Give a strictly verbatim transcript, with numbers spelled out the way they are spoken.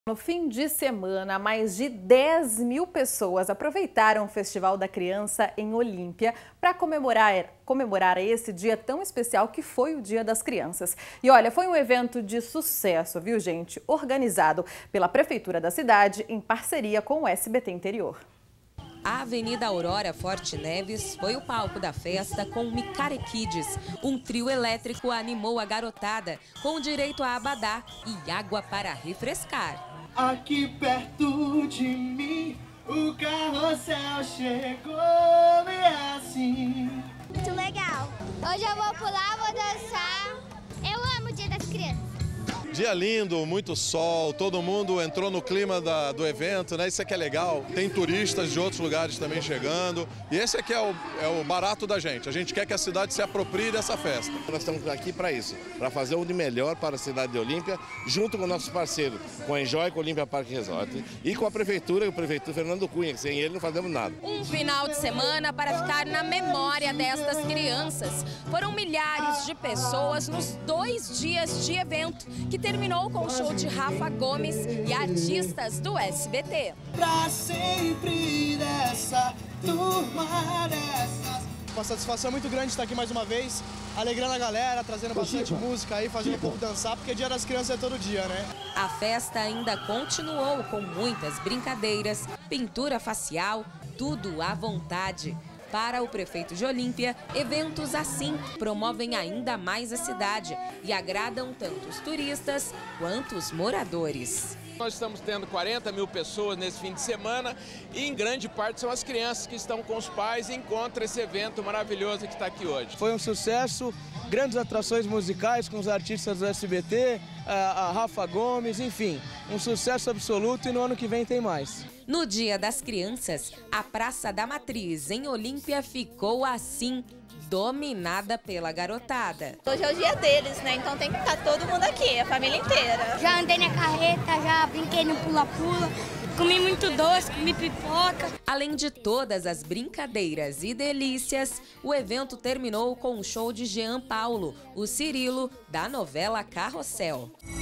No fim de semana, mais de dez mil pessoas aproveitaram o Festival da Criança em Olímpia para comemorar, comemorar esse dia tão especial que foi o Dia das Crianças. E olha, foi um evento de sucesso, viu, gente? Organizado pela Prefeitura da cidade em parceria com o S B T Interior. A Avenida Aurora Forte Neves foi o palco da festa com o Micare Kids. Um trio elétrico animou a garotada, com direito a abadá e água para refrescar. Aqui perto de mim, o carrossel chegou, é assim. Muito legal. Hoje eu vou pular, vou dançar. Eu amo o Dia das Crianças. Dia lindo, muito sol, todo mundo entrou no clima da, do evento, né? Isso aqui é legal. Tem turistas de outros lugares também chegando. E esse aqui é o, é o barato da gente. A gente quer que a cidade se aproprie dessa festa. Nós estamos aqui para isso, para fazer o de melhor para a cidade de Olímpia, junto com nossos parceiros, com a Enjoy, com o Olímpia Parque Resort e com a Prefeitura, o prefeito Fernando Cunha, que sem ele não fazemos nada. Um final de semana para ficar na memória destas crianças. Foram milhares de pessoas nos dois dias de evento, que terminou com o show de Rafa Gomes e artistas do S B T. Pra sempre dessa turma dessas. Uma satisfação muito grande estar aqui mais uma vez, alegrando a galera, trazendo bastante música aí, fazendo o povo dançar, porque Dia das Crianças é todo dia, né? A festa ainda continuou com muitas brincadeiras, pintura facial, tudo à vontade. Para o prefeito de Olímpia, eventos assim promovem ainda mais a cidade e agradam tanto os turistas quanto os moradores. Nós estamos tendo quarenta mil pessoas nesse fim de semana e em grande parte são as crianças que estão com os pais e encontram esse evento maravilhoso que está aqui hoje. Foi um sucesso, grandes atrações musicais com os artistas do S B T, a, a Rafa Gomes, enfim, um sucesso absoluto e no ano que vem tem mais. No Dia das Crianças, a Praça da Matriz, em Olímpia, ficou assim, dominada pela garotada. Hoje é o dia deles, né? Então tem que estar todo mundo aqui, a família inteira. Já andei na carreta, já brinquei no pula-pula, comi muito doce, comi pipoca. Além de todas as brincadeiras e delícias, o evento terminou com um show de Jean Paulo, o Cirilo, da novela Carrossel.